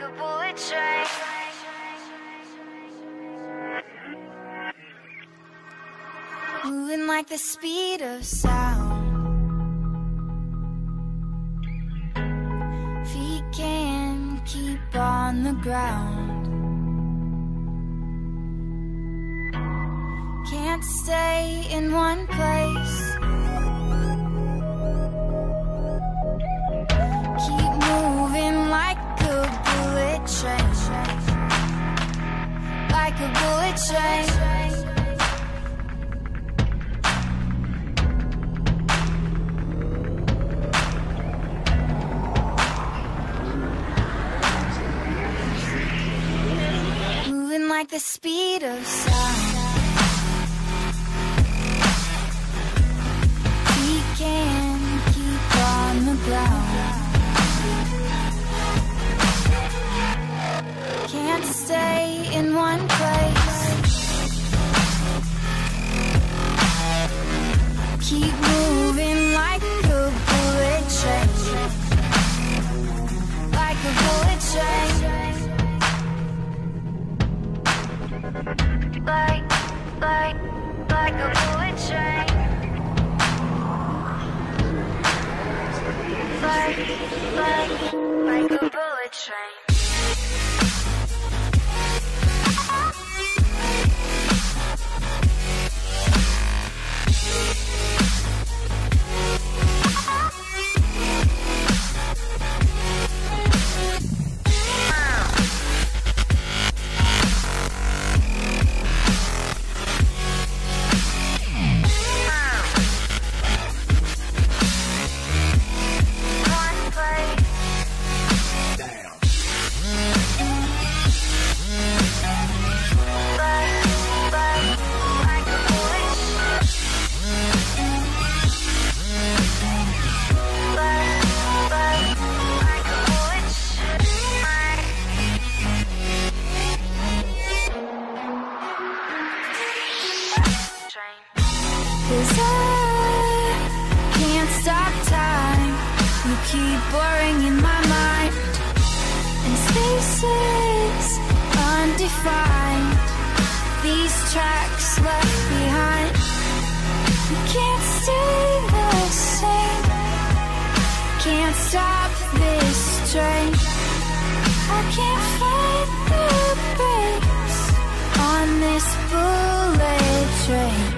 a bullet train. Moving like the speed of sound. Feet can't keep on the ground. Can't stay in one place. Keep moving like a bullet train. Like a bullet train. Moving like the speed of sound. We can't keep on the ground. Can't stay in one place. Keep moving like a bullet train. Like a bullet train. Like a bullet train. Like a bullet train. Cause I can't stop time. You keep boring in my mind. And spaces undefined. These tracks left behind. You can't stay the same. Can't stop this train. I can't find the brakes on this bullet train.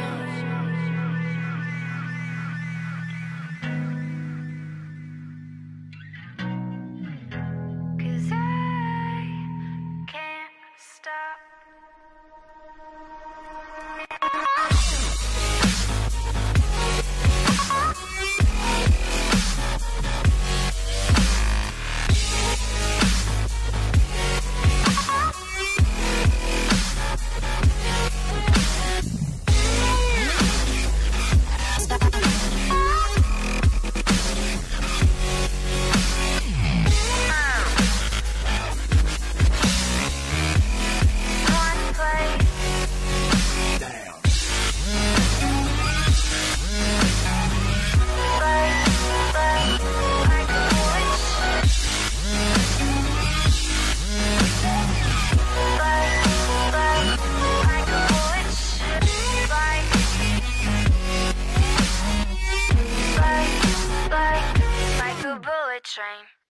Train.